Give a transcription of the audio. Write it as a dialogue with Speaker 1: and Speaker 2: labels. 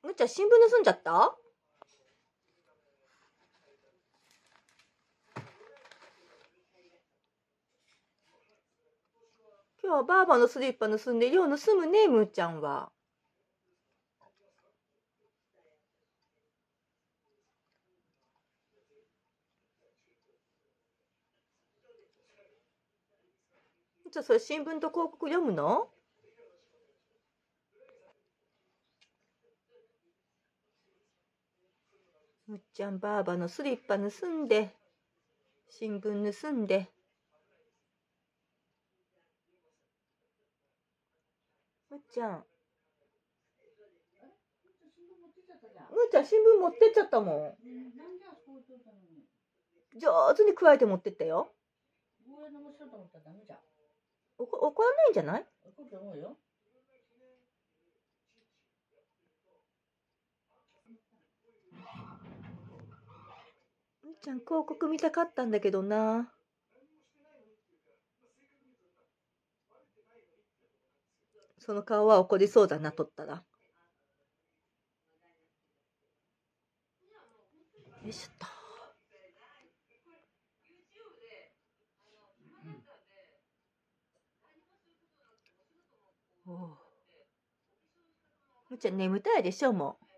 Speaker 1: むっちゃん新聞盗んじゃった？今日はばあばのスリッパ盗んでよう盗むね、むっちゃんは。じゃあそれ新聞と広告読むの？むっちゃんばあばのスリッパ盗んで、新聞盗んで。むっちゃん。むっちゃん新聞持ってっちゃったもん。上手に加えて持ってったよ。怒らないんじゃない？怒ると思うよ。むっちゃん広告見たかったんだけどな。その顔は怒りそうだな、撮ったら。よいしょっと。むっちゃん眠たいでしょ、もう。